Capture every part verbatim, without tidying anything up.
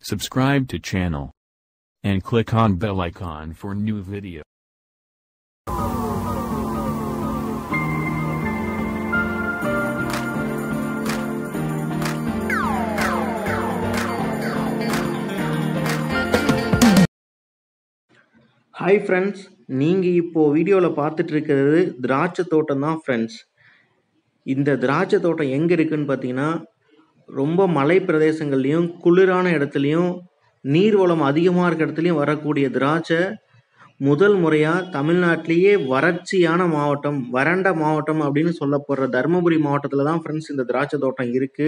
subscribe to channel and click on bell icon for new video. Hi friends, நீங்க இப்போ வீடியோல பார்த்துட்டு இருக்கிறது திராட்சை தோட்டம் தான் friends. இந்த திராட்சை தோட்டம் எங்க இருக்குன்னு பார்த்தீங்கன்னா ரொம்ப மலை பிரதேசங்கள்லயும் குளிரான இடத்துலயும் நீர்வளம் அதிகமா இருக்க இடத்துலயும் வரக்கூடிய திராட்சை முதல் முறையா தமிழ்நாட்டிலேயே வறட்சியான மாவட்டம் வறண்ட மாவட்டம் அப்படின்னு சொல்லப்படுற தர்மபுரி மாவட்டத்துல தான் friends இந்த திராட்சை தோட்டம் இருக்கு.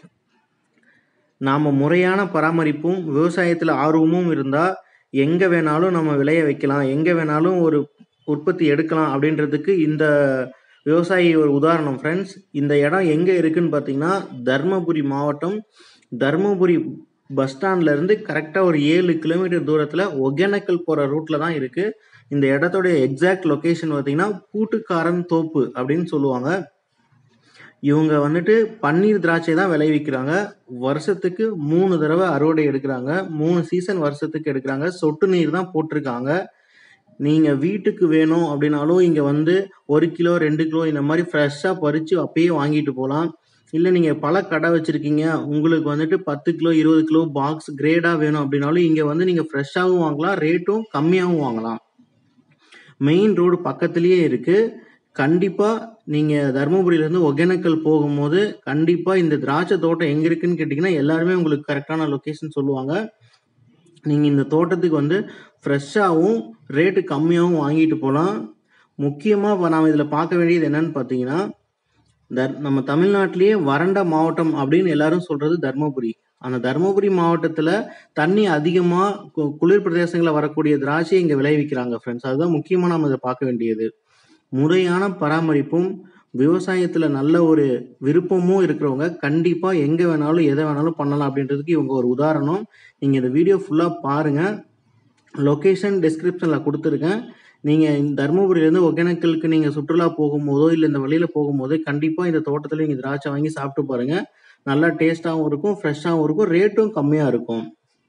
நாம முறையான பராமரிப்பும் விவசாயத்துல ஆர்வமும் இருந்தா எங்க வேணாலும் நம்ம விளைய வைக்கலாம், எங்க வேணாலும் ஒரு உற்பத்தி எடுக்கலாம் அப்படின்றதுக்கு இந்த விவசாயி ஒரு உதாரணம் ஃப்ரெண்ட்ஸ். இந்த இடம் எங்க இருக்குன்னு பார்த்தீங்கன்னா தர்மபுரி மாவட்டம் தர்மபுரி பஸ் ஸ்டாண்ட்ல இருந்து கரெக்டா ஒரு ஏழு கிலோமீட்டர் தூரத்துல ஒகேனக்கல் போற ரூட்ல தான் இருக்கு. இந்த இடத்தோட எக்ஸாக்ட் லொகேஷன் பார்த்தீங்கன்னா பூட்டுக்காரன் தோப்பு அப்படின்னு சொல்லுவாங்க. இவங்க வந்துட்டு பன்னீர் திராட்சை தான் விளைவிக்கிறாங்க. வருஷத்துக்கு மூணு தடவை அறுவடை எடுக்கிறாங்க. மூணு சீசன் வருஷத்துக்கு எடுக்கிறாங்க. சொட்டு நீர் தான் போட்டிருக்காங்க. நீங்க வீட்டுக்கு வேணும் அப்படின்னாலும் இங்க வந்து ஒரு கிலோ ரெண்டு கிலோ இந்த மாதிரி ஃப்ரெஷ்ஷா பறிச்சு அப்பயே வாங்கிட்டு போகலாம். இல்ல நீங்க பல கடை வச்சிருக்கீங்க, உங்களுக்கு வந்துட்டு பத்து கிலோ இருபது கிலோ பாக்ஸ் கிரேடா வேணும் அப்படின்னாலும் இங்க வந்து நீங்க ஃப்ரெஷ்ஷாகவும் வாங்கலாம், ரேட்டும் கம்மியாகவும் வாங்கலாம். மெயின் ரோடு பக்கத்திலேயே இருக்கு. கண்டிப்பா நீங்க தர்மபுரியில இருந்து ஒகேனக்கல் போகும்போது கண்டிப்பா இந்த திராட்சை தோட்டம் எங்க இருக்குன்னு கேட்டீங்கன்னா எல்லாருமே உங்களுக்கு கரெக்டான லொகேஷன் சொல்லுவாங்க. நீங்க இந்த தோட்டத்துக்கு வந்து ஃப்ரெஷ்ஷாகவும் ரேட்டு கம்மியாகவும் வாங்கிட்டு போகலாம். முக்கியமா நாம இதுல பார்க்க வேண்டியது என்னன்னு பார்த்தீங்கன்னா தர் நம்ம தமிழ்நாட்டிலேயே வறண்ட மாவட்டம் அப்படின்னு எல்லாரும் சொல்றது தர்மபுரி. அந்த தர்மபுரி மாவட்டத்துல தண்ணி அதிகமா குளிர் பிரதேசங்களில் வரக்கூடிய திராட்சை இங்க விளைவிக்கிறாங்க ஃப்ரெண்ட்ஸ். அதுதான் முக்கியமா நம்ம இதை பார்க்க வேண்டியது. முறையான பராமரிப்பும் விவசாயத்துல நல்ல ஒரு விருப்பமும் இருக்கிறவங்க கண்டிப்பா எங்க வேணாலும் எதை வேணாலும் பண்ணலாம் அப்படின்றதுக்கு இவங்க ஒரு உதாரணம். நீங்க இந்த வீடியோ ஃபுல்லா பாருங்க. லொகேஷன் டிஸ்கிரிப்ஷன்ல கொடுத்துருக்கேன். நீங்க தர்மபுரியில இருந்து ஒகேனக்கலுக்கு நீங்க சுற்றுலா போகும்போதோ இல்ல இந்த வழியில போகும்போதோ கண்டிப்பா இந்த தோட்டத்துல நீங்க திராட்சை வாங்கி சாப்பிட்டு பாருங்க. நல்லா டேஸ்டாகவும் இருக்கும், ஃப்ரெஷ்ஷாகவும் இருக்கும், ரேட்டும் கம்மியா இருக்கும்.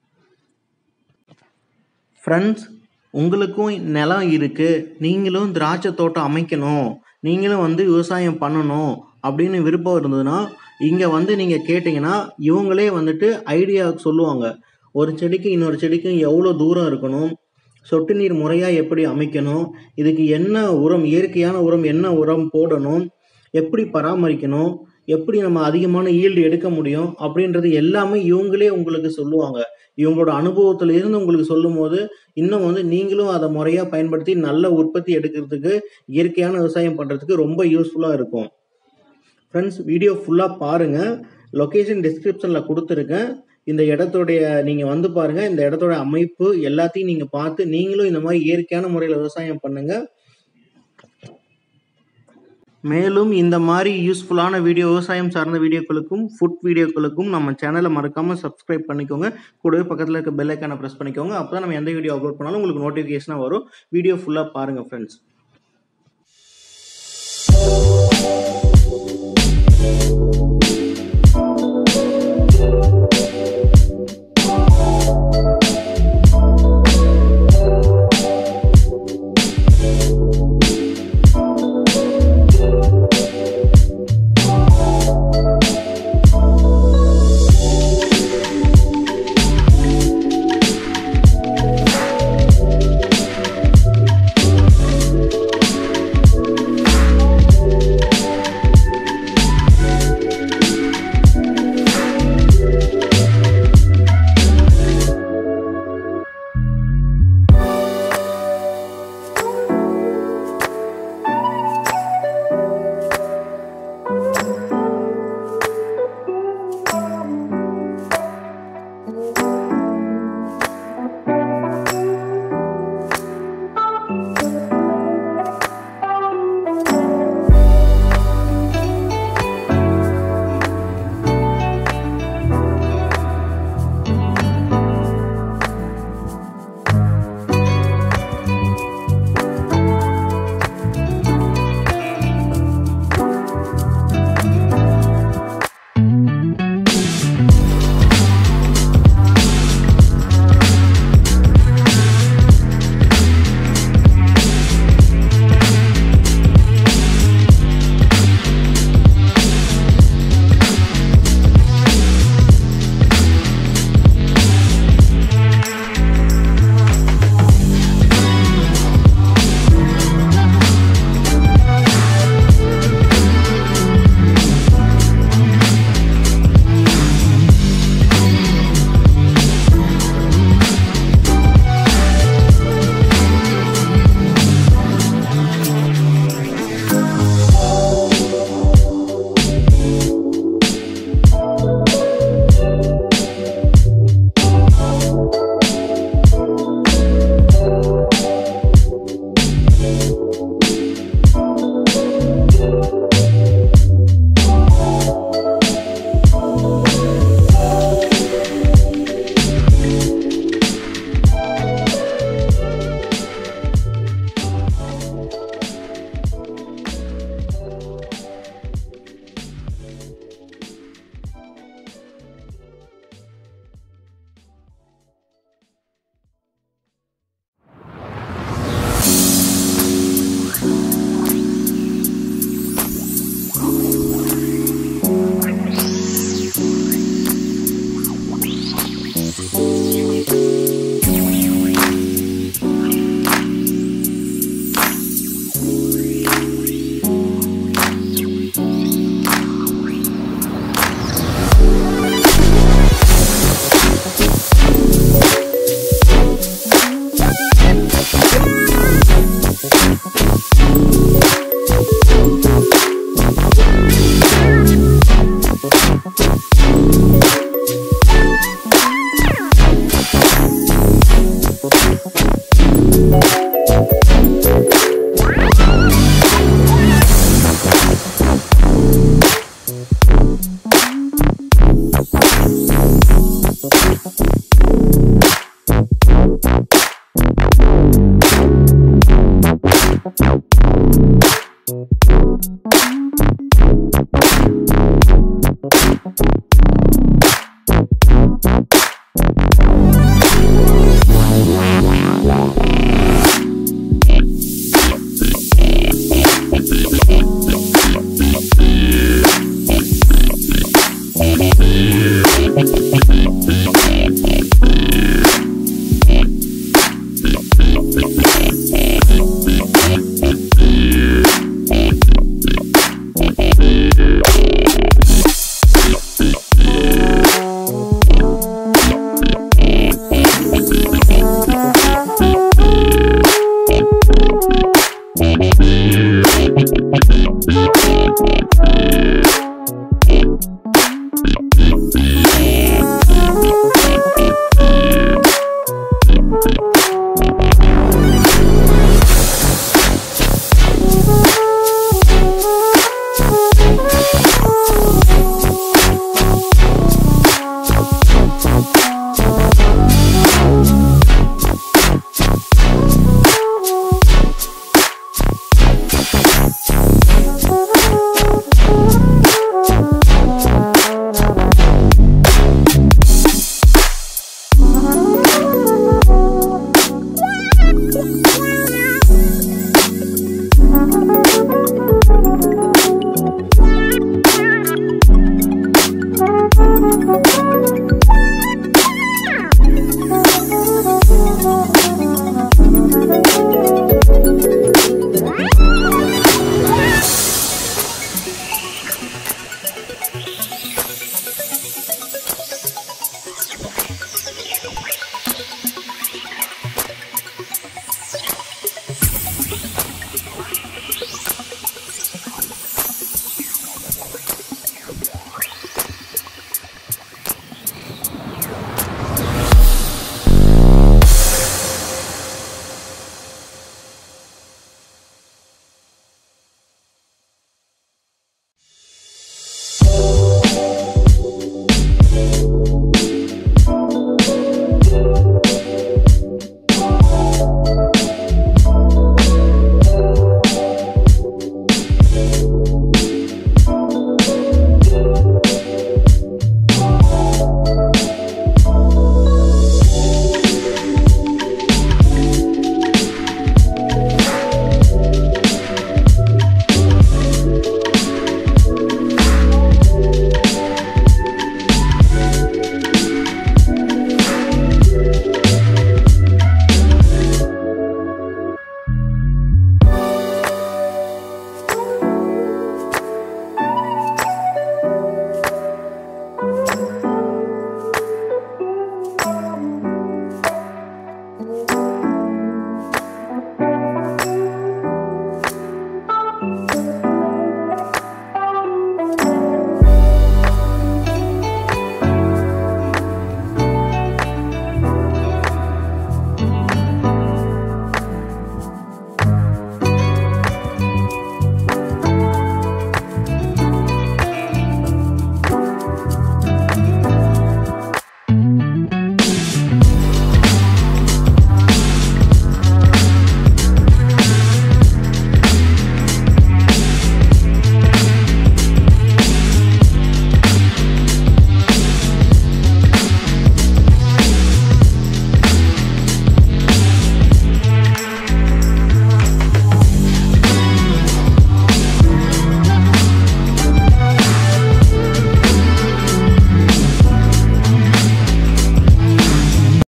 ஃப்ரெண்ட்ஸ், உங்களுக்கும் நிலம் இருக்கு, நீங்களும் திராட்சை தோட்டம் அமைக்கணும், நீங்களும் வந்து விவசாயம் பண்ணணும் அப்படின்னு விருப்பம் இருந்ததுன்னா இங்க வந்து நீங்க கேட்டீங்கன்னா இவங்களே வந்துட்டு ஐடியா சொல்லுவாங்க. ஒரு செடிக்கு இன்னொரு செடிக்கு எவ்வளவு தூரம் இருக்கணும், சொட்டு நீர் முறையா எப்படி அமைக்கணும், இதுக்கு என்ன உரம் இயற்கையான உரம் என்ன உரம் போடணும், எப்படி பராமரிக்கணும், எப்படி நம்ம அதிகமான ஈல்டு எடுக்க முடியும் அப்படின்றது எல்லாமே இவங்களே உங்களுக்கு சொல்லுவாங்க. இவங்களோட அனுபவத்துல இருந்து உங்களுக்கு சொல்லும் போது இன்னும் வந்து நீங்களும் அதை முறையா பயன்படுத்தி நல்ல உற்பத்தி எடுக்கிறதுக்கு இயற்கையான விவசாயம் பண்றதுக்கு ரொம்ப யூஸ்ஃபுல்லா இருக்கும். ஃப்ரெண்ட்ஸ், வீடியோ ஃபுல்லா பாருங்க. லொகேஷன் டிஸ்கிரிப்ஷன்ல கொடுத்துருக்கேன். இந்த இடத்தோடைய நீங்க வந்து பாருங்க. இந்த இடத்தோட அமைப்பு எல்லாத்தையும் நீங்க பார்த்து நீங்களும் இந்த மாதிரி இயற்கையான முறையில விவசாயம் பண்ணுங்க. மேலும் இந்த மாதிரி யூஸ்ஃபுல்லான வீடியோ விவசாயம் சார்ந்த வீடியோக்களுக்கும் ஃபுட் வீடியோக்களுக்கும் நம்ம சேனலை மறக்காம சப்ஸ்கிரைப் பண்ணிக்கோங்க. கூடவே பக்கத்தில் இருக்க பெல் ஐக்கானை ப்ரெஸ் பண்ணிக்கோங்க. அப்பதான் நம்ம எந்த வீடியோ அப்லோட் பண்ணாலும் உங்களுக்கு நோட்டிஃபிகேஷனா வரும். வீடியோ ஃபுல்லா பாருங்க ஃப்ரெண்ட்ஸ்.